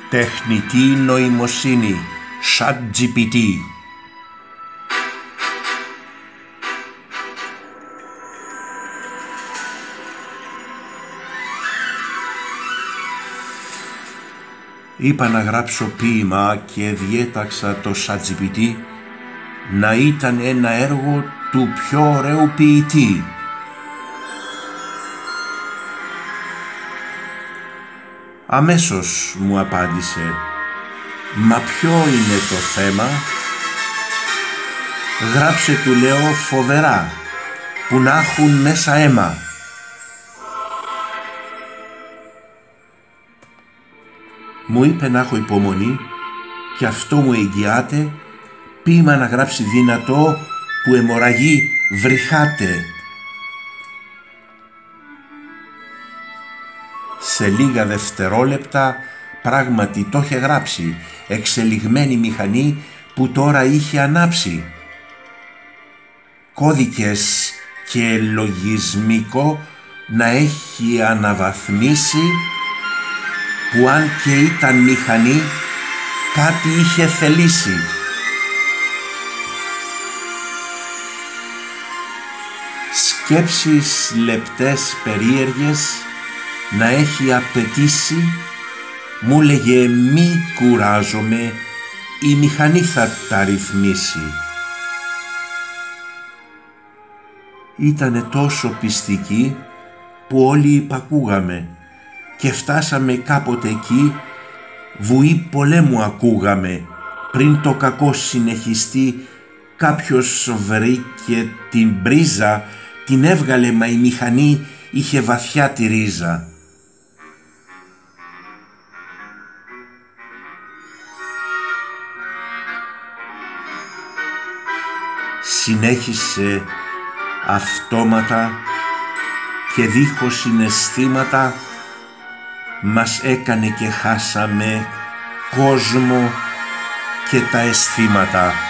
Τεχνητή νοημοσύνη, ChatGPT. Είπα να γράψω ποίημα και διέταξα το ChatGPT να ήταν ένα έργο του πιο ωραίου ποιητή. Αμέσως μου απάντησε, «Μα ποιο είναι το θέμα?» «Γράψε», του λέω, «φοβερά, που να έχουν μέσα αίμα». Μου είπε να έχω υπομονή και αυτό μου εγγυάται ποίημα να γράψει δυνατό που αιμορραγεί βρυχάται. Σε λίγα δευτερόλεπτα πράγματι το είχε γράψει, εξελιγμένη μηχανή που τώρα είχε ανάψει. Κώδικες και λογισμικό να έχει αναβαθμίσει, που αν και ήταν μηχανή κάτι είχε θελήσει. Σκέψεις λεπτές περίεργες να έχει απαιτήσει, μου λέγε μη κουράζομαι, η μηχανή θα τα ρυθμίσει. Ήτανε τόσο πιστική που όλοι υπακούγαμε και φτάσαμε κάποτε εκεί, βουή πολέμου ακούγαμε, πριν το κακό συνεχιστεί, κάποιος βρήκε την πρίζα, την έβγαλε, μα η μηχανή είχε βαθιά τη ρίζα. Συνέχισε αυτόματα και δίχως συναισθήματα, μας έκανε και χάσαμε κόσμο και τα αισθήματα.